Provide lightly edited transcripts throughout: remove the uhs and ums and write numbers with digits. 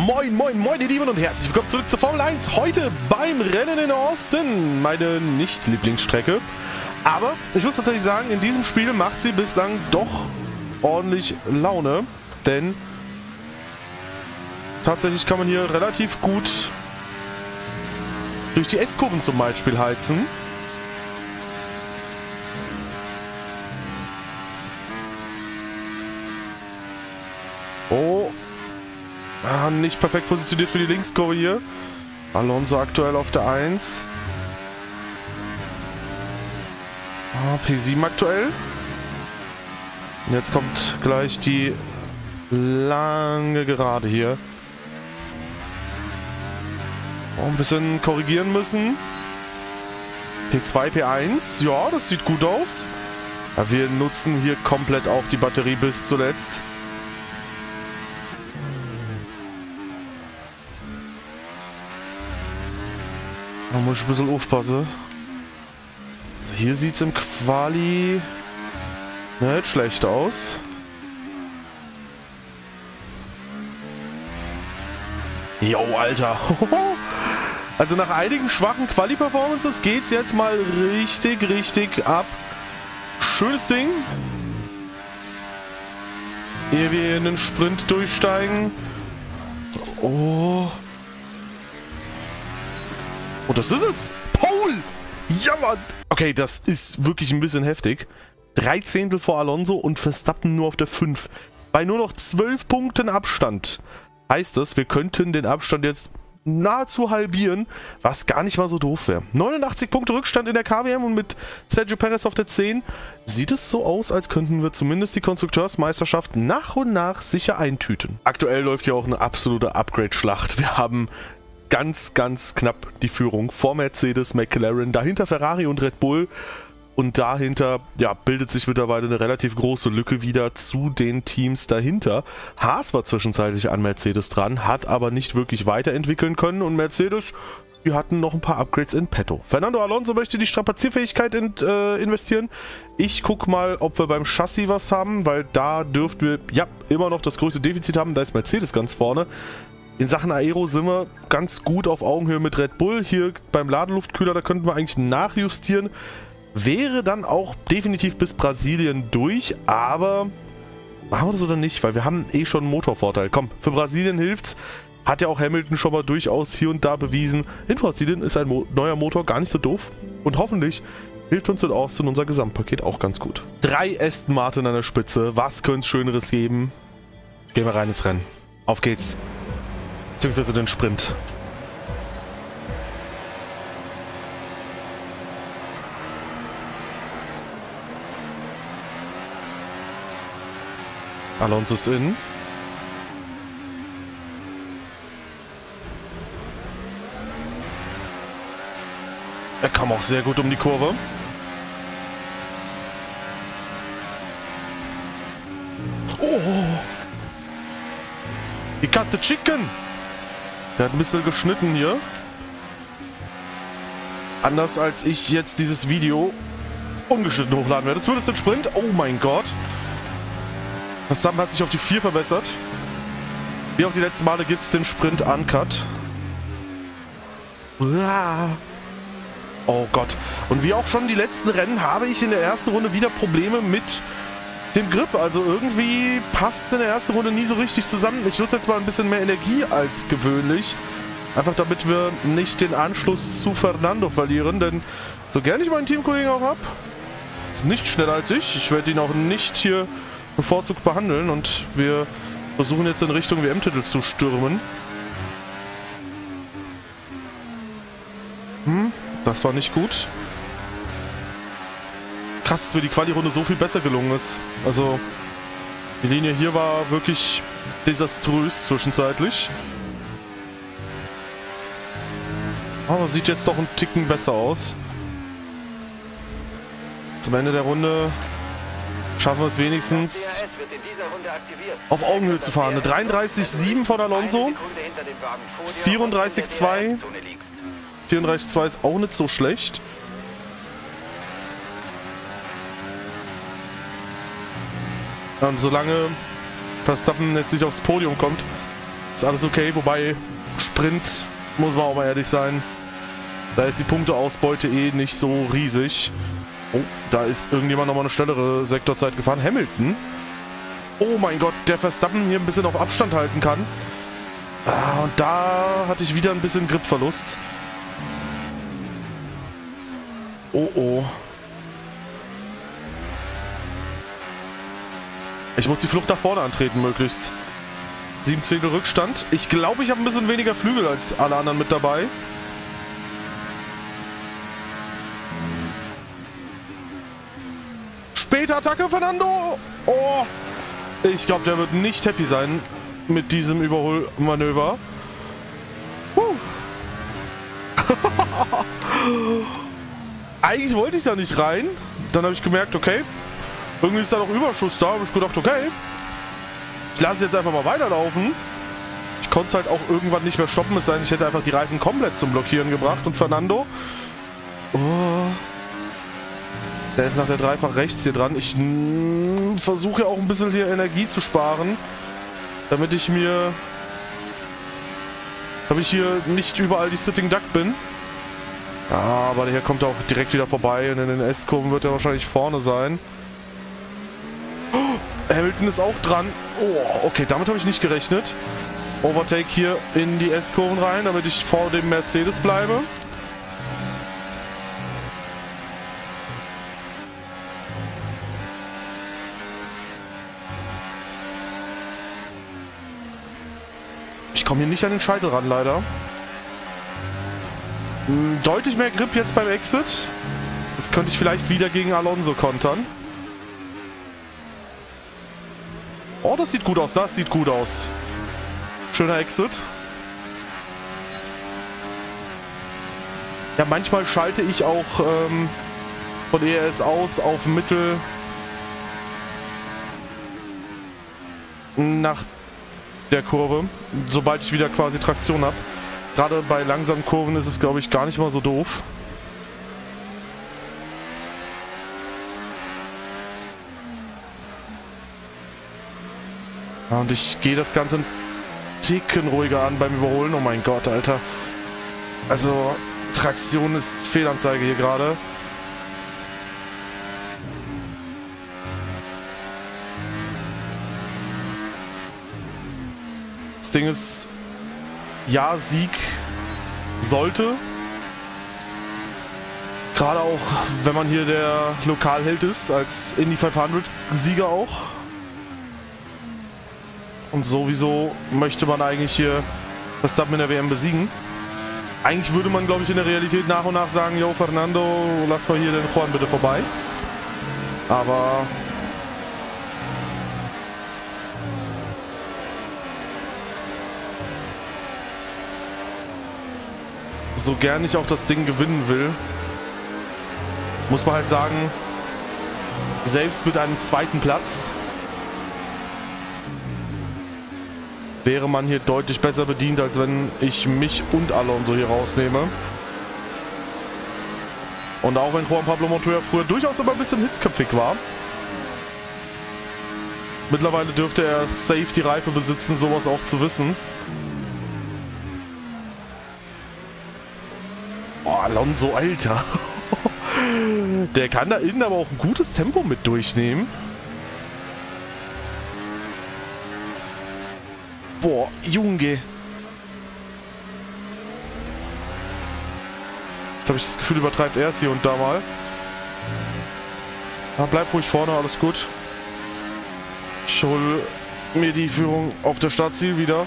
Moin, moin, moin, ihr Lieben und herzlich willkommen zurück zur Formel 1. Heute beim Rennen in Austin. Meine Nicht-Lieblingsstrecke. Aber ich muss tatsächlich sagen, in diesem Spiel macht sie bislang doch ordentlich Laune. Denn tatsächlich kann man hier relativ gut durch die S-Kurven zum Beispiel heizen. Oh. Nicht perfekt positioniert für die Linkskurve hier. Alonso aktuell auf der 1. P7 aktuell. Und jetzt kommt gleich die lange Gerade hier. Ein bisschen korrigieren müssen. P2, P1. Ja, das sieht gut aus. Ja, wir nutzen hier komplett auch die Batterie bis zuletzt. Da muss ich ein bisschen aufpassen. Also hier sieht es im Quali nicht schlecht aus. Jo, Alter. Also nach einigen schwachen Quali-Performances geht es jetzt mal richtig ab. Schönes Ding. Ehe wir in den Sprint durchsteigen. Oh. Oh, das ist es. Paul! Ja, Mann! Okay, das ist wirklich ein bisschen heftig. 3 Zehntel vor Alonso und Verstappen nur auf der 5. Bei nur noch 12 Punkten Abstand. Heißt das, wir könnten den Abstand jetzt nahezu halbieren, was gar nicht mal so doof wäre. 89 Punkte Rückstand in der KWM und mit Sergio Perez auf der 10 sieht es so aus, als könnten wir zumindest die Konstrukteursmeisterschaft nach und nach sicher eintüten. Aktuell läuft ja auch eine absolute Upgrade-Schlacht. Wir haben ganz knapp die Führung vor Mercedes, McLaren, dahinter Ferrari und Red Bull und dahinter ja, bildet sich mittlerweile eine relativ große Lücke wieder zu den Teams dahinter. Haas war zwischenzeitlich an Mercedes dran, hat aber nicht wirklich weiterentwickeln können und Mercedes, die hatten noch ein paar Upgrades in petto. Fernando Alonso möchte die Strapazierfähigkeit investieren. Ich gucke mal, ob wir beim Chassis was haben, weil da dürften wir ja immer noch das größte Defizit haben, da ist Mercedes ganz vorne. In Sachen Aero sind wir ganz gut auf Augenhöhe mit Red Bull. Hier beim Ladeluftkühler, da könnten wir eigentlich nachjustieren. Wäre dann auch definitiv bis Brasilien durch, aber machen wir das oder nicht? Weil wir haben eh schon einen Motorvorteil. Komm, für Brasilien hilft's. Hat ja auch Hamilton schon mal durchaus hier und da bewiesen. In Brasilien ist ein neuer Motor gar nicht so doof. Und hoffentlich hilft uns in Austin unser Gesamtpaket auch ganz gut. 3 Aston Martin an der Spitze. Was könnte es Schöneres geben? Gehen wir rein ins Rennen. Auf geht's. Beziehungsweise den Sprint. Alonso ist in. Er kam auch sehr gut um die Kurve. Oh! He cut the chicken! Der hat ein bisschen geschnitten hier. Anders als ich jetzt dieses Video ungeschnitten hochladen werde. Zumindest den Sprint. Oh mein Gott. Verstappen hat sich auf die 4 verbessert. Wie auch die letzten Male gibt es den Sprint Uncut. Oh Gott. Und wie auch schon die letzten Rennen habe ich in der ersten Runde wieder Probleme mit dem Grip. Also irgendwie passt es in der ersten Runde nie so richtig zusammen. Ich nutze jetzt mal ein bisschen mehr Energie als gewöhnlich. Einfach damit wir nicht den Anschluss zu Fernando verlieren. Denn so gerne ich meinen Teamkollegen auch habe, ist nicht schneller als ich. Ich werde ihn auch nicht hier bevorzugt behandeln. Und wir versuchen jetzt in Richtung WM-Titel zu stürmen. Das war nicht gut. Krass, dass mir die Quali-Runde so viel besser gelungen ist. Also, die Linie hier war wirklich desaströs zwischenzeitlich. Aber sieht jetzt doch ein Ticken besser aus. Zum Ende der Runde schaffen wir es wenigstens auf Augenhöhe zu fahren. Eine 33,7 von Alonso. 34,2. 34,2 ist auch nicht so schlecht. Und solange Verstappen jetzt nicht aufs Podium kommt, Ist alles okay, wobei Sprint, muss man auch mal ehrlich sein, da ist die Punkteausbeute eh nicht so riesig. Oh, da ist irgendjemand nochmal eine schnellere Sektorzeit gefahren. Hamilton. Oh mein Gott, der Verstappen hier ein bisschen auf Abstand halten kann. Ah, und da hatte ich wieder ein bisschen Gripverlust. Oh oh. Ich muss die Flucht nach vorne antreten, möglichst. 7 Zehntel Rückstand. Ich glaube, ich habe ein bisschen weniger Flügel als alle anderen mit dabei. Später Attacke, Fernando! Oh! Ich glaube, der wird nicht happy sein mit diesem Überholmanöver. Eigentlich wollte ich da nicht rein. Dann habe ich gemerkt, okay, irgendwie ist da noch Überschuss da. Habe ich gedacht, okay, ich lasse jetzt einfach mal weiterlaufen. Ich konnte es halt auch irgendwann nicht mehr stoppen. Es sei denn, ich hätte einfach die Reifen komplett zum Blockieren gebracht. Und Fernando, der ist nach der Dreifach rechts hier dran. Ich versuche ja auch ein bisschen hier Energie zu sparen, damit ich hier nicht überall die Sitting Duck bin. Ja, aber der hier kommt auch direkt wieder vorbei und in den S-Kurven wird er wahrscheinlich vorne sein. Oh, Hamilton ist auch dran. Oh, okay, damit habe ich nicht gerechnet. Overtake hier in die S-Kurven rein, damit ich vor dem Mercedes bleibe. Ich komme hier nicht an den Scheitel ran, leider. Deutlich mehr Grip jetzt beim Exit. Jetzt könnte ich vielleicht wieder gegen Alonso kontern. Oh, das sieht gut aus, das sieht gut aus. Schöner Exit. Ja, manchmal schalte ich auch von ERS aus auf Mittel nach der Kurve, sobald ich wieder quasi Traktion habe. Gerade bei langsamen Kurven ist es, glaube ich, gar nicht mal so doof. Ja, und ich gehe das Ganze einen Ticken ruhiger an beim Überholen. Oh mein Gott, Alter. Also, Traktion ist Fehlanzeige hier gerade. Das Ding ist, ja, Sieg sollte. Gerade auch, wenn man hier der Lokalheld ist, als Indy 500 Sieger auch. Und sowieso möchte man eigentlich hier Verstappen in der WM besiegen. Eigentlich würde man, glaube ich, in der Realität nach und nach sagen, yo, Fernando, lass mal hier den Juan bitte vorbei. Aber so gern ich auch das Ding gewinnen will, muss man halt sagen, selbst mit einem zweiten Platz wäre man hier deutlich besser bedient, als wenn ich mich und Alonso hier rausnehme. Und auch wenn Juan Pablo Montoya früher durchaus aber ein bisschen hitzköpfig war, mittlerweile dürfte er safe die Reife besitzen, sowas auch zu wissen. Oh, Alonso, Alter. Der kann da innen aber auch ein gutes Tempo mit durchnehmen. Boah, Junge. Jetzt habe ich das Gefühl, übertreibt er es hier und da mal. Ja, bleib ruhig vorne, alles gut. Ich hole mir die Führung auf der Startziel wieder.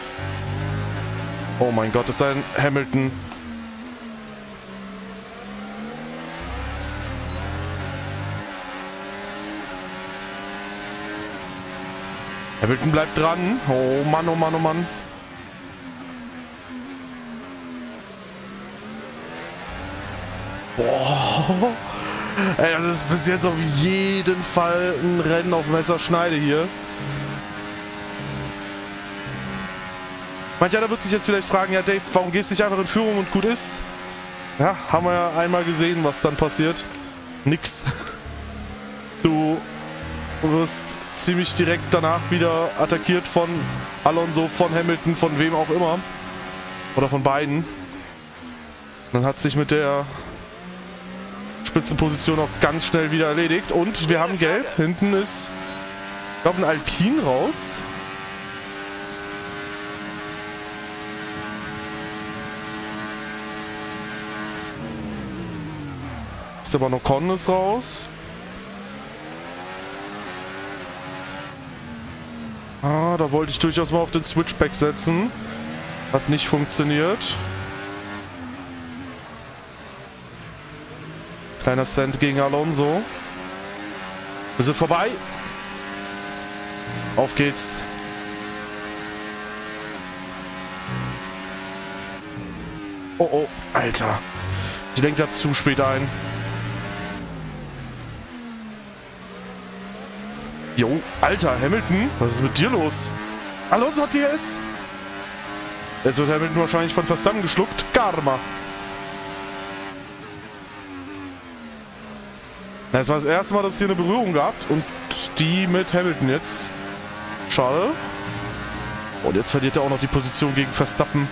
Oh mein Gott, das ist ein Hamilton. Hamilton bleibt dran. Oh Mann, oh Mann, oh Mann. Boah. Ey, das ist bis jetzt auf jeden Fall ein Rennen auf Messerschneide hier. Manch einer wird sich jetzt vielleicht fragen, ja Dave, warum gehst du nicht einfach in Führung und gut ist? Ja, haben wir ja einmal gesehen, was dann passiert. Nix. Du wirst ziemlich direkt danach wieder attackiert von Alonso, von Hamilton, von wem auch immer. Oder von beiden. Dann hat sich mit der Spitzenposition auch ganz schnell wieder erledigt. Und wir haben gelb. Hinten ist, ich glaube, ein Alpine raus. Aber Ocon ist raus. Ah, da wollte ich durchaus mal auf den Switchback setzen. Hat nicht funktioniert. Kleiner Stand gegen Alonso. Wir sind vorbei. Auf geht's. Oh, oh, Alter. Ich lenke da zu spät ein. Jo, Alter, Hamilton, was ist mit dir los? Alonso hat DRS. Jetzt wird Hamilton wahrscheinlich von Verstappen geschluckt. Karma. Das war das erste Mal, dass es hier eine Berührung gab. Und die mit Hamilton jetzt. Schade. Und jetzt verliert er auch noch die Position gegen Verstappen.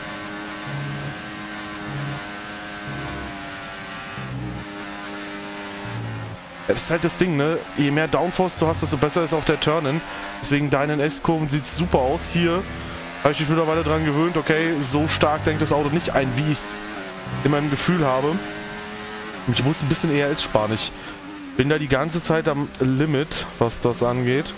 Das ist halt das Ding, ne? Je mehr Downforce du hast, desto besser ist auch der Turn-In. Deswegen deinen S-Kurven sieht es super aus. Hier habe ich mich mittlerweile dran gewöhnt, okay, so stark lenkt das Auto nicht ein, wie ich es in meinem Gefühl habe. Und ich muss ein bisschen ERS sparen. Ich bin da die ganze Zeit am Limit, was das angeht.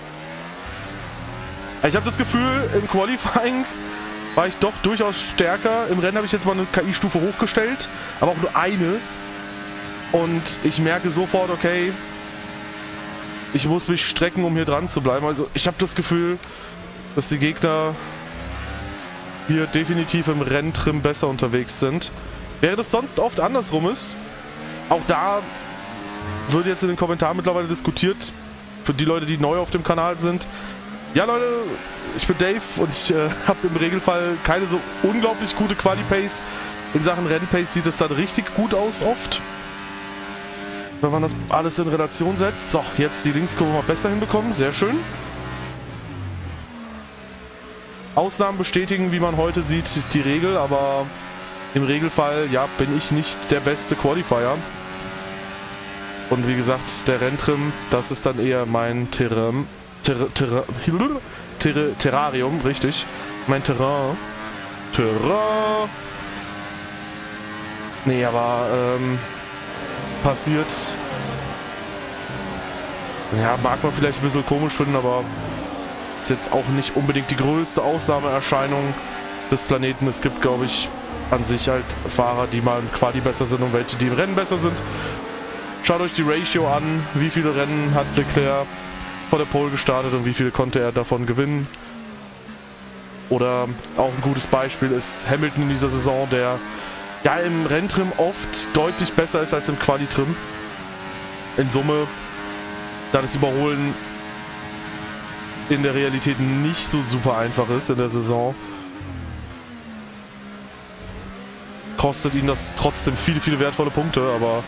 Ich habe das Gefühl, im Qualifying war ich doch durchaus stärker. Im Rennen habe ich jetzt mal eine KI-Stufe hochgestellt, aber auch nur eine. Und ich merke sofort, okay, ich muss mich strecken, um hier dran zu bleiben. Also ich habe das Gefühl, dass die Gegner hier definitiv im Renntrim besser unterwegs sind. Während es sonst oft andersrum ist, auch da wird jetzt in den Kommentaren mittlerweile diskutiert, für die Leute, die neu auf dem Kanal sind. Ja Leute, ich bin Dave und ich habe im Regelfall keine so unglaublich gute Quali-Pace. In Sachen Rennpace sieht es dann richtig gut aus oft, wenn man das alles in Relation setzt. So, jetzt die Linkskurve mal besser hinbekommen. Sehr schön. Ausnahmen bestätigen, wie man heute sieht, die Regel. Aber im Regelfall, ja, bin ich nicht der beste Qualifier. Und wie gesagt, der Renntrim, das ist dann eher mein Terrarium, richtig. Mein Terrain. Nee, aber, passiert. Ja, mag man vielleicht ein bisschen komisch finden, aber ist jetzt auch nicht unbedingt die größte Ausnahmeerscheinung des Planeten. Es gibt, glaube ich, an sich halt Fahrer, die mal im Quali besser sind und welche, die im Rennen besser sind. Schaut euch die Ratio an, wie viele Rennen hat Leclerc vor der Pole gestartet und wie viele konnte er davon gewinnen. Oder auch ein gutes Beispiel ist Hamilton in dieser Saison, der ja im Renntrim oft deutlich besser ist als im Quali-Trim. In Summe, da das Überholen in der Realität nicht so super einfach ist in der Saison, kostet ihn das trotzdem viele, viele wertvolle Punkte, aber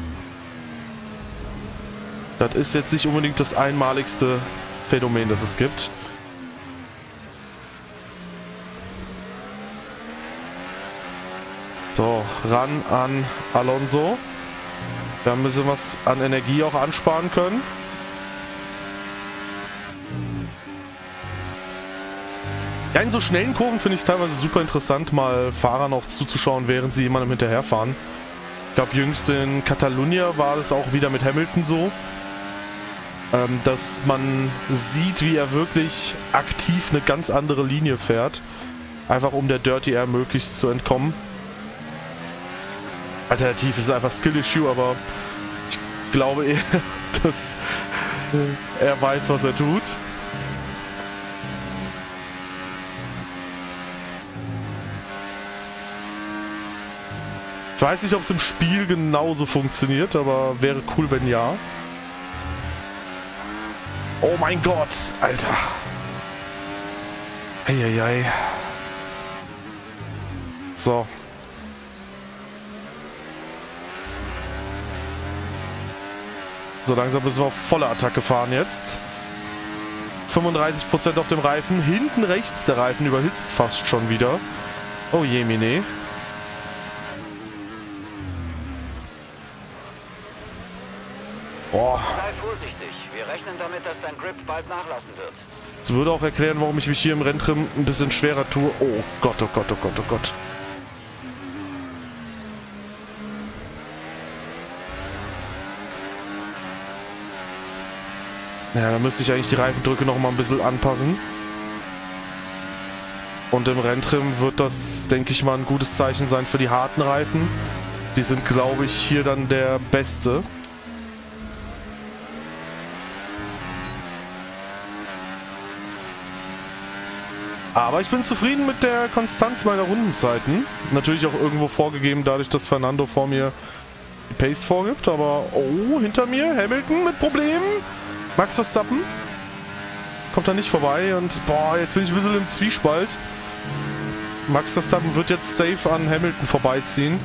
das ist jetzt nicht unbedingt das einmaligste Phänomen, das es gibt. So, ran an Alonso. Wir haben ein bisschen was an Energie auch ansparen können. Ja, in so schnellen Kurven finde ich es teilweise super interessant, mal Fahrern auch zuzuschauen, während sie jemandem hinterherfahren. Ich glaube, jüngst in Catalunya war es auch wieder mit Hamilton so, dass man sieht, wie er wirklich aktiv eine ganz andere Linie fährt. Einfach um der Dirty Air möglichst zu entkommen. Alternativ ist es einfach Skill-Issue, aber ich glaube eher, dass er weiß, was er tut. Ich weiß nicht, ob es im Spiel genauso funktioniert, aber wäre cool, wenn ja. Oh mein Gott, Alter. Eieiei. So. So langsam müssen wir auf volle Attacke fahren jetzt. 35% auf dem Reifen. Hinten rechts der Reifen überhitzt fast schon wieder. Oh je, Mine. Boah. Sei vorsichtig. Wir rechnen damit, dass dein Grip bald nachlassen wird. Das würde auch erklären, warum ich mich hier im Renntrim ein bisschen schwerer tue. Oh Gott, oh Gott, oh Gott, oh Gott. Ja, da müsste ich eigentlich die Reifendrücke noch mal ein bisschen anpassen. Und im Renntrim wird das, denke ich mal, ein gutes Zeichen sein für die harten Reifen. Die sind, glaube ich, hier dann der beste. Aber ich bin zufrieden mit der Konstanz meiner Rundenzeiten. Natürlich auch irgendwo vorgegeben, dadurch, dass Fernando vor mir die Pace vorgibt. Aber, oh, hinter mir Hamilton mit Problemen. Max Verstappen kommt da nicht vorbei. Und, boah, jetzt bin ich ein bisschen im Zwiespalt. Max Verstappen wird jetzt safe an Hamilton vorbeiziehen.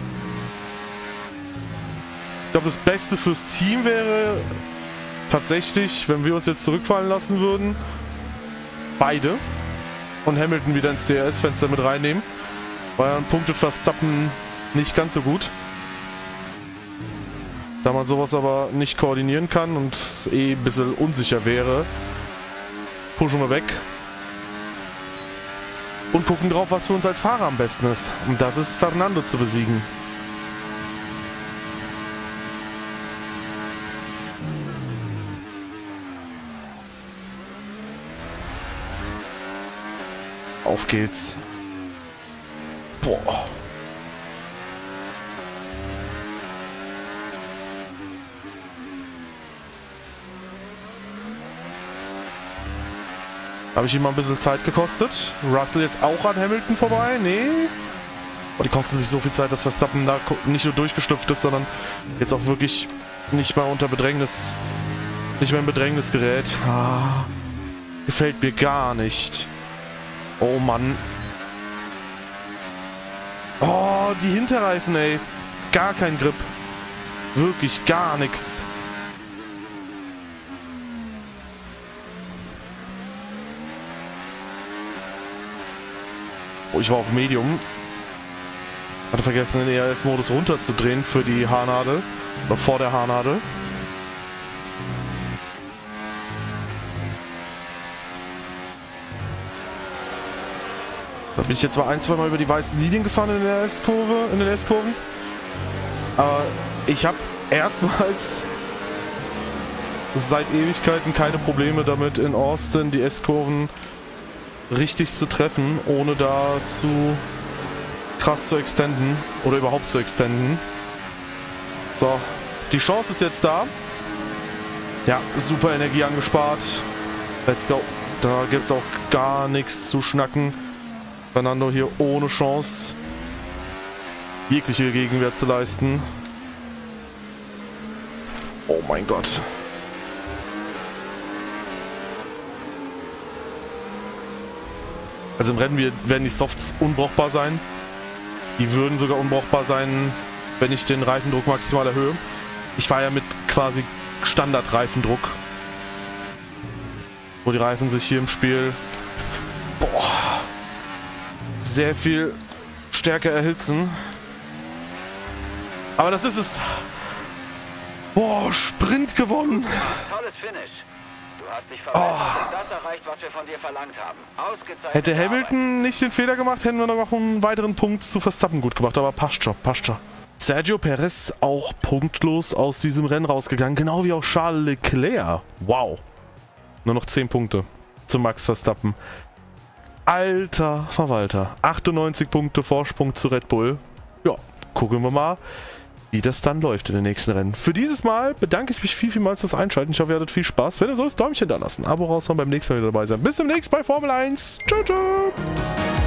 Ich glaube, das Beste fürs Team wäre tatsächlich, wenn wir uns jetzt zurückfallen lassen würden, beide. Und Hamilton wieder ins DRS-Fenster mit reinnehmen. Weil dann punktet Verstappen nicht ganz so gut. Da man sowas aber nicht koordinieren kann und es ein bisschen unsicher wäre, pushen wir weg. Und gucken drauf, was für uns als Fahrer am besten ist. Und das ist Fernando zu besiegen. Auf geht's. Boah. Habe ich ihm mal ein bisschen Zeit gekostet. Russell jetzt auch an Hamilton vorbei? Nee. Oh, die kosten sich so viel Zeit, dass Verstappen da nicht nur durchgeschlüpft ist, sondern jetzt auch wirklich nicht mal unter Bedrängnis, nicht mehr in Bedrängnis gerät. Ah, gefällt mir gar nicht. Oh Mann. Oh, die Hinterreifen, ey. Gar kein Grip. Wirklich gar nichts. Oh, ich war auf Medium. Hatte vergessen, den ERS-Modus runterzudrehen für die Haarnadel. Oder vor der Haarnadel. Da bin ich jetzt mal ein, zwei Mal über die weißen Linien gefahren in der S-Kurve, in den S-Kurven. Aber ich habe erstmals seit Ewigkeiten keine Probleme damit, in Austin die S-Kurven richtig zu treffen, ohne da zu krass zu extenden oder überhaupt zu extenden. So, die Chance ist jetzt da. Ja, super Energie angespart. Let's go. Da gibt es auch gar nichts zu schnacken. Fernando hier ohne Chance, jegliche Gegenwehr zu leisten. Oh mein Gott. Also im Rennen werden die Softs unbrauchbar sein. Die würden sogar unbrauchbar sein, wenn ich den Reifendruck maximal erhöhe. Ich fahre ja mit quasi Standard-Reifendruck, wo die Reifen sich hier im Spiel sehr viel stärker erhitzen. Aber das ist es. Boah, Sprint gewonnen. Tolles Finish. Du hast dich verbessert und das erreicht, was wir von dir verlangt haben. Ausgezeichnet. Hätte Hamilton nicht den Fehler gemacht, hätten wir noch einen weiteren Punkt zu Verstappen gut gemacht. Aber passt schon, passt schon. Sergio Perez auch punktlos aus diesem Rennen rausgegangen. Genau wie auch Charles Leclerc. Wow. Nur noch 10 Punkte zu Max Verstappen. Alter Verwalter. 98 Punkte Vorsprung zu Red Bull. Ja, gucken wir mal, wie das dann läuft in den nächsten Rennen. Für dieses Mal bedanke ich mich vielmals fürs Einschalten. Ich hoffe, ihr hattet viel Spaß. Wenn ihr so ist, Däumchen da lassen. Abo raushauen, beim nächsten Mal wieder dabei sein. Bis zum nächsten Mal bei Formel 1. Ciao, ciao.